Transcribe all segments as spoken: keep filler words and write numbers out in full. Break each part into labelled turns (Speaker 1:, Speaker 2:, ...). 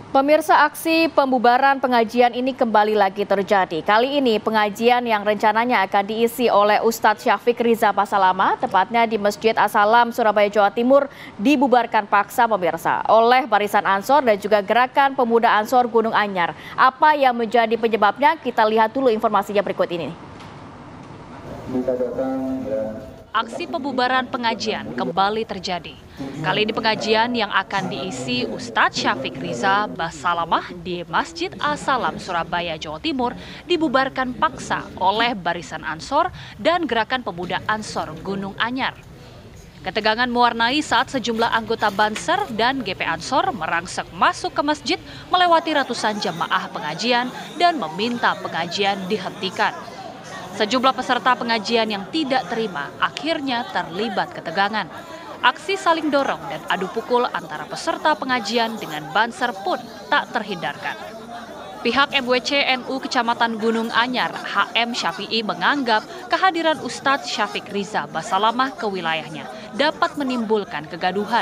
Speaker 1: Pemirsa, aksi pembubaran pengajian ini kembali lagi terjadi. Kali ini pengajian yang rencananya akan diisi oleh Ustadz Syafiq Riza Basalama, tepatnya di Masjid As-Salam, Surabaya, Jawa Timur, dibubarkan paksa pemirsa oleh Barisan Ansor dan juga Gerakan Pemuda Ansor Gunung Anyar. Apa yang menjadi penyebabnya? Kita lihat dulu informasinya berikut ini.
Speaker 2: Aksi pembubaran pengajian kembali terjadi. Kali ini pengajian yang akan diisi Ustadz Syafiq Riza Basalamah di Masjid As-Salam, Surabaya, Jawa Timur dibubarkan paksa oleh Barisan Ansor dan Gerakan Pemuda Ansor Gunung Anyar. Ketegangan mewarnai saat sejumlah anggota Banser dan G P Ansor merangsek masuk ke masjid melewati ratusan jemaah pengajian dan meminta pengajian dihentikan. Sejumlah peserta pengajian yang tidak terima akhirnya terlibat ketegangan. Aksi saling dorong dan adu pukul antara peserta pengajian dengan Banser pun tak terhindarkan. Pihak M W C N U Kecamatan Gunung Anyar, H M Syafi'i, menganggap kehadiran Ustadz Syafiq Riza Basalamah ke wilayahnya dapat menimbulkan kegaduhan.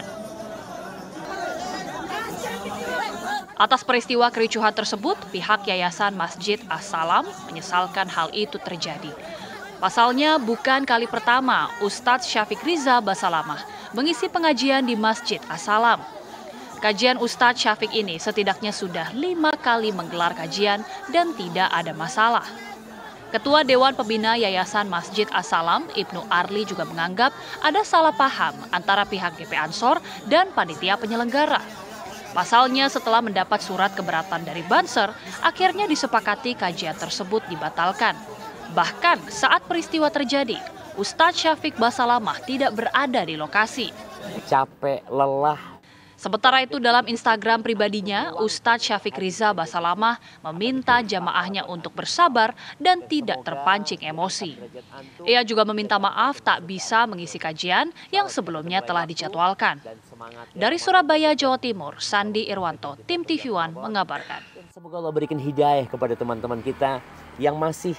Speaker 2: Atas peristiwa kericuhan tersebut, pihak Yayasan Masjid As-Salam menyesalkan hal itu terjadi. Pasalnya, bukan kali pertama Ustadz Syafiq Riza Basalamah mengisi pengajian di Masjid As-Salam. Kajian Ustadz Syafiq ini setidaknya sudah lima kali menggelar kajian dan tidak ada masalah. Ketua Dewan Pembina Yayasan Masjid As-Salam, Ibnu Arli, juga menganggap ada salah paham antara pihak G P Ansor dan panitia penyelenggara. Pasalnya, setelah mendapat surat keberatan dari Banser, akhirnya disepakati kajian tersebut dibatalkan. Bahkan saat peristiwa terjadi, Ustadz Syafiq Basalamah tidak berada di lokasi.
Speaker 3: Capek, lelah.
Speaker 2: Sementara itu, dalam Instagram pribadinya, Ustadz Syafiq Riza Basalamah meminta jamaahnya untuk bersabar dan tidak terpancing emosi. Ia juga meminta maaf tak bisa mengisi kajian yang sebelumnya telah dijadwalkan. Dari Surabaya, Jawa Timur, Sandi Irwanto, Tim T V One mengabarkan.
Speaker 3: Semoga Allah berikan hidayah kepada teman-teman kita yang masih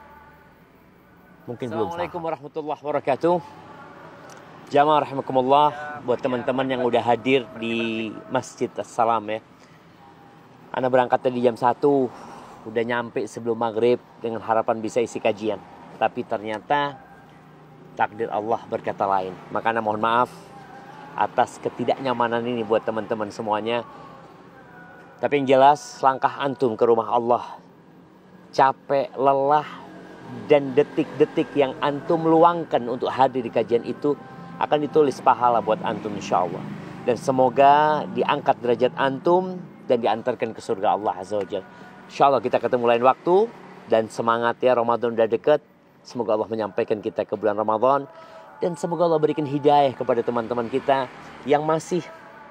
Speaker 3: mungkin belum. Assalamualaikum warahmatullahi wabarakatuh. Jamaah rahimakumullah, buat teman-teman yang udah hadir di Masjid As-Salam ya. Ana berangkat tadi jam satu, udah nyampe sebelum maghrib dengan harapan bisa isi kajian. Tapi ternyata takdir Allah berkata lain. Maka Ana mohon maaf atas ketidaknyamanan ini buat teman-teman semuanya. Tapi yang jelas, langkah antum ke rumah Allah, capek, lelah, dan detik-detik yang antum luangkan untuk hadir di kajian itu akan ditulis pahala buat antum insya Allah. Dan semoga diangkat derajat antum dan diantarkan ke surga Allah Azza wa Jalla. Insya Allah kita ketemu lain waktu. Dan semangat ya, Ramadan udah dekat. Semoga Allah menyampaikan kita ke bulan Ramadan. Dan semoga Allah berikan hidayah kepada teman-teman kita yang masih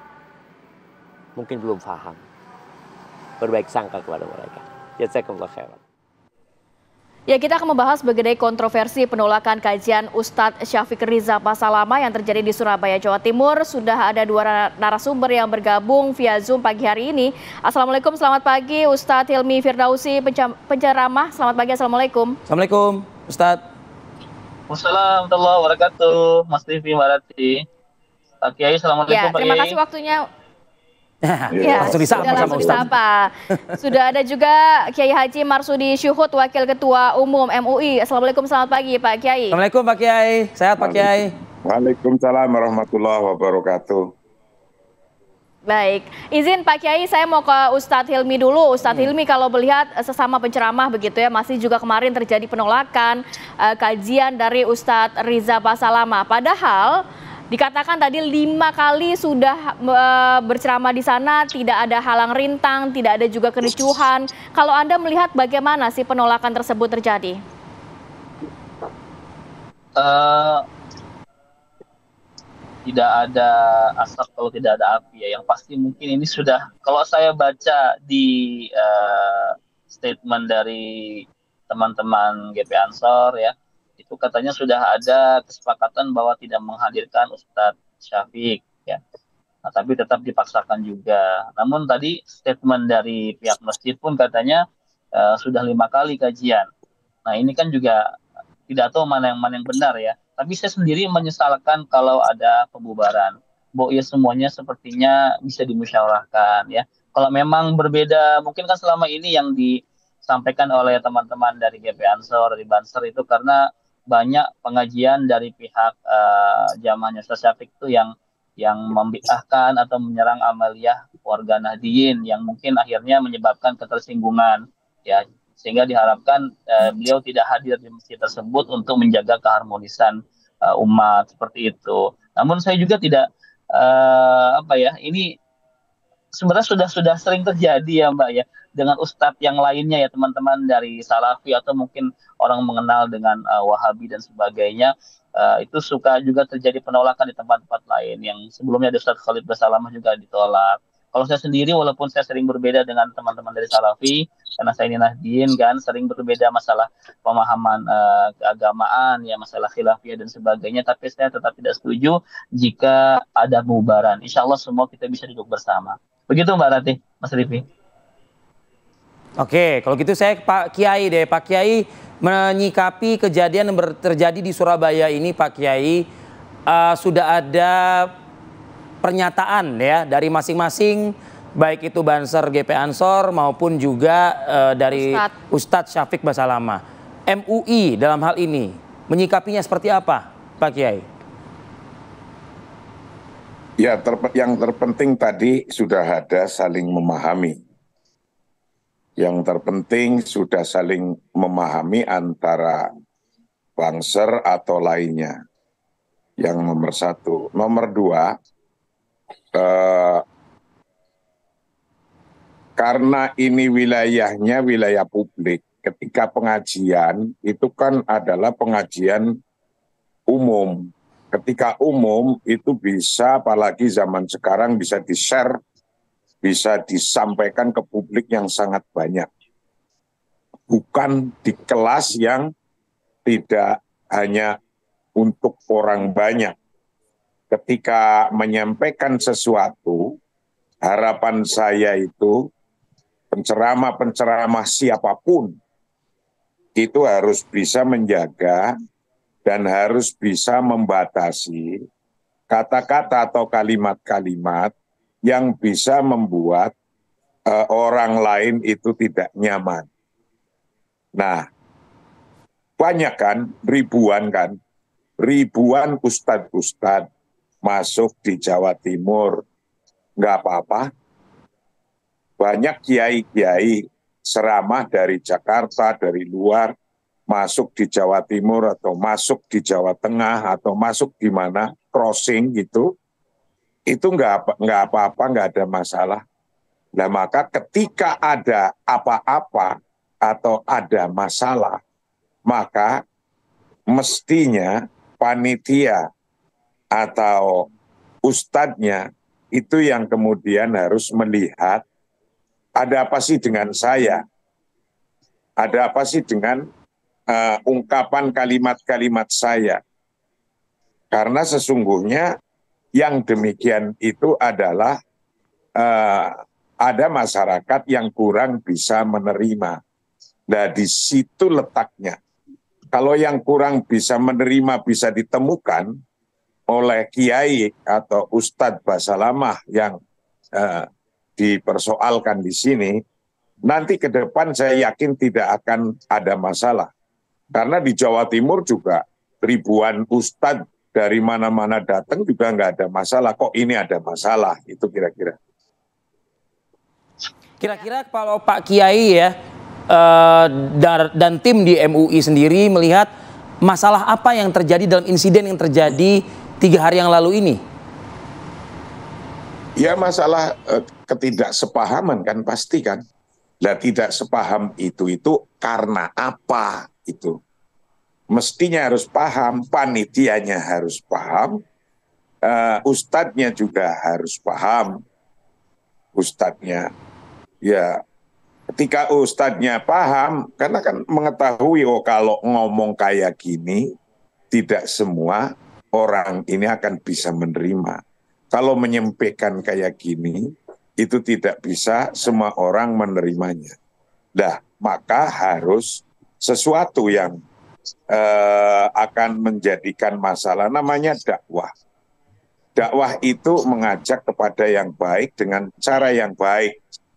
Speaker 3: mungkin belum paham. Berbaik sangka kepada mereka. Jazakumullah khairan.
Speaker 1: Ya, kita akan membahas mengenai kontroversi penolakan kajian Ustadz Syafiq Riza Basalamah yang terjadi di Surabaya, Jawa Timur. Sudah ada dua narasumber yang bergabung via Zoom pagi hari ini. Assalamualaikum, selamat pagi Ustadz Hilmi Firdausi, penceramah. Selamat pagi, Assalamualaikum.
Speaker 4: Assalamualaikum, Ustadz.
Speaker 5: Wassalamualaikum warahmatullahi wabarakatuh, Mas Tivi, Mbak Rati. Pak Kiai, Assalamualaikum.
Speaker 1: Ya, terima kasih waktunya.
Speaker 4: Ya, langsung disapa sama Ustaz.
Speaker 1: Sudah ada juga Kiai Haji Marsudi Syuhud, Wakil Ketua Umum M U I. Assalamualaikum, selamat pagi Pak Kiai.
Speaker 4: Assalamualaikum Pak Kiai, sehat Pak Kiai.
Speaker 6: Waalaikumsalam warahmatullahi wabarakatuh.
Speaker 1: Baik, izin Pak Kiai, saya mau ke Ustadz Hilmi dulu. Ustadz hmm. Hilmi, kalau melihat sesama penceramah begitu ya, masih juga kemarin terjadi penolakan uh, kajian dari Ustadz Riza Basalamah. Padahal dikatakan tadi lima kali sudah uh, berceramah di sana, tidak ada halang rintang, tidak ada juga kericuhan. Kalau Anda melihat bagaimana sih penolakan tersebut terjadi?
Speaker 5: Uh, tidak ada asap kalau tidak ada api ya. Yang pasti mungkin ini sudah, kalau saya baca di uh, statement dari teman-teman G P Ansor ya, itu katanya sudah ada kesepakatan bahwa tidak menghadirkan Ustadz Syafiq ya. Nah, tapi tetap dipaksakan juga. Namun tadi statement dari pihak masjid pun katanya uh, sudah lima kali kajian. Nah, ini kan juga tidak tahu mana yang mana yang benar ya. Tapi saya sendiri menyesalkan kalau ada pembubaran. Bahwa ya semuanya sepertinya bisa dimusyawarahkan ya. kalau memang berbeda, mungkin kan selama ini yang disampaikan oleh teman-teman dari G P Ansor, dari Banser itu karena banyak pengajian dari pihak uh, jamaahnya Ustaz Syafiq itu yang yang membid'ahkan atau menyerang amaliyah warga Nahdliyin yang mungkin akhirnya menyebabkan ketersinggungan, ya, sehingga diharapkan uh, beliau tidak hadir di masjid tersebut untuk menjaga keharmonisan uh, umat seperti itu. Namun saya juga tidak uh, apa ya, ini sebenarnya sudah sudah sering terjadi ya Mbak ya, dengan ustadz yang lainnya ya, teman-teman dari Salafi atau mungkin orang mengenal dengan uh, Wahabi dan sebagainya, uh, itu suka juga terjadi penolakan di tempat-tempat lain yang sebelumnya ada Ustadz Khalid Basalamah juga ditolak. Kalau saya sendiri, walaupun saya sering berbeda dengan teman-teman dari Salafi, karena saya ini Nahdliyin kan, sering berbeda masalah pemahaman uh, keagamaan, ya masalah khilafiyah dan sebagainya, tapi saya tetap tidak setuju jika ada bubaran. Insya Allah semua kita bisa duduk bersama. Begitu Mbak Ratih, Mas Rifi.
Speaker 4: Oke, kalau gitu saya Pak Kiai deh. Pak Kiai menyikapi kejadian yang terjadi di Surabaya ini, Pak Kiai, uh, sudah ada pernyataan ya dari masing-masing, baik itu Banser G P Ansor maupun juga uh, dari Ustadz. Ustadz Syafiq Basalamah. M U I dalam hal ini menyikapinya seperti apa, Pak Kiai?
Speaker 6: Ya, terpe yang terpenting tadi sudah ada saling memahami. Yang terpenting sudah saling memahami antara Banser atau lainnya. Yang nomor satu. Nomor dua, eh, karena ini wilayahnya wilayah publik, ketika pengajian itu kan adalah pengajian umum. Ketika umum itu bisa, apalagi zaman sekarang bisa di-share, bisa disampaikan ke publik yang sangat banyak. Bukan di kelas yang tidak hanya untuk orang banyak. Ketika menyampaikan sesuatu, harapan saya itu penceramah-penceramah siapapun itu harus bisa menjaga dan harus bisa membatasi kata-kata atau kalimat-kalimat yang bisa membuat uh, orang lain itu tidak nyaman. Nah, banyak kan, ribuan kan, ribuan ustadz-ustadz masuk di Jawa Timur, nggak apa-apa. Banyak kiai-kiai ceramah dari Jakarta, dari luar, masuk di Jawa Timur atau masuk di Jawa Tengah atau masuk di mana, crossing gitu, itu nggak nggak apa-apa, nggak ada masalah. Nah maka ketika ada apa-apa atau ada masalah, maka mestinya panitia atau ustadznya itu yang kemudian harus melihat ada apa sih dengan saya, ada apa sih dengan Uh, ungkapan kalimat-kalimat saya. Karena sesungguhnya yang demikian itu adalah uh, ada masyarakat yang kurang bisa menerima. Nah di situ letaknya. Kalau yang kurang bisa menerima bisa ditemukan oleh kiai atau Ustadz Basalamah yang uh, dipersoalkan di sini, nanti ke depan saya yakin tidak akan ada masalah. Karena di Jawa Timur juga ribuan ustadz dari mana-mana datang juga nggak ada masalah. Kok ini ada masalah? Itu kira-kira.
Speaker 4: Kira-kira kalau Pak Kiai ya uh, dan tim di M U I sendiri melihat masalah apa yang terjadi dalam insiden yang terjadi tiga hari yang lalu ini?
Speaker 6: Ya masalah uh, ketidaksepahaman kan pasti kan. Nah tidak sepaham itu itu karena apa? Itu mestinya harus paham, panitianya harus paham, uh, ustadznya juga harus paham. Ustadznya, ya ketika ustadznya paham, karena kan mengetahui oh kalau ngomong kayak gini, tidak semua orang ini akan bisa menerima. Kalau menyampaikan kayak gini, itu tidak bisa semua orang menerimanya. Nah, maka harus sesuatu yang eh, akan menjadikan masalah, namanya dakwah. Dakwah itu mengajak kepada yang baik dengan cara yang baik.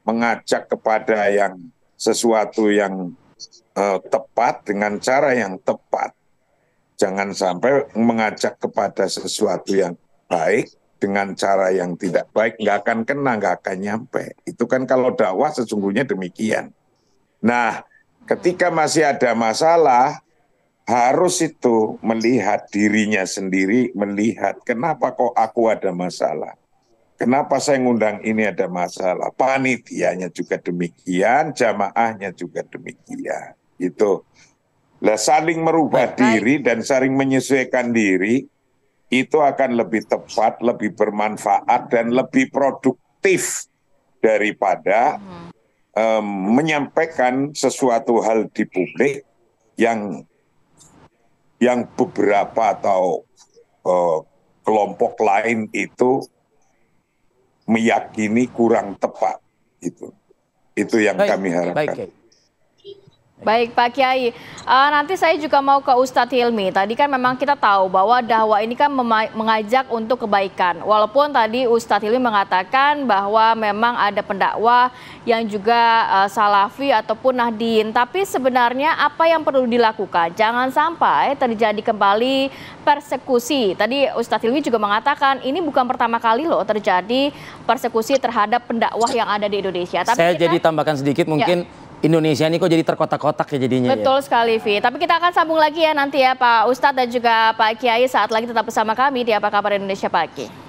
Speaker 6: mengajak kepada yang sesuatu yang uh, tepat dengan cara yang tepat. Jangan sampai mengajak kepada sesuatu yang baik dengan cara yang tidak baik, nggak akan kena, nggak akan nyampe. Itu kan kalau dakwah sesungguhnya demikian. Nah, ketika masih ada masalah, harus itu melihat dirinya sendiri, melihat kenapa kok aku ada masalah. Kenapa saya ngundang ini ada masalah? Panitianya juga demikian, jamaahnya juga demikian. Itu. Lah saling merubah
Speaker 1: Baik.
Speaker 6: diri dan saling menyesuaikan diri, itu akan lebih tepat, lebih bermanfaat, dan lebih produktif daripada hmm. um, menyampaikan sesuatu hal di publik yang yang beberapa atau uh, kelompok lain itu meyakini kurang tepat. Itu itu yang
Speaker 4: baik,
Speaker 6: kami harapkan.
Speaker 4: Baik,
Speaker 1: Baik Pak Kiai, uh, nanti saya juga mau ke Ustadz Hilmi. Tadi kan memang kita tahu bahwa dakwah ini kan mengajak untuk kebaikan. Walaupun tadi Ustadz Hilmi mengatakan bahwa memang ada pendakwah yang juga uh, salafi ataupun nahdien. Tapi sebenarnya apa yang perlu dilakukan? Jangan sampai terjadi kembali persekusi. Tadi Ustadz Hilmi juga mengatakan ini bukan pertama kali loh terjadi persekusi terhadap pendakwah yang ada di Indonesia. Tapi
Speaker 4: saya
Speaker 1: kita,
Speaker 4: jadi tambahkan sedikit mungkin. Ya. Indonesia ini kok jadi terkotak-kotak ya jadinya.
Speaker 1: Betul
Speaker 4: ya.
Speaker 1: sekali, Vi. Tapi kita akan sambung lagi ya nanti ya Pak Ustadz dan juga Pak Kiai saat lagi tetap bersama kami di Apa Kabar Indonesia Pagi.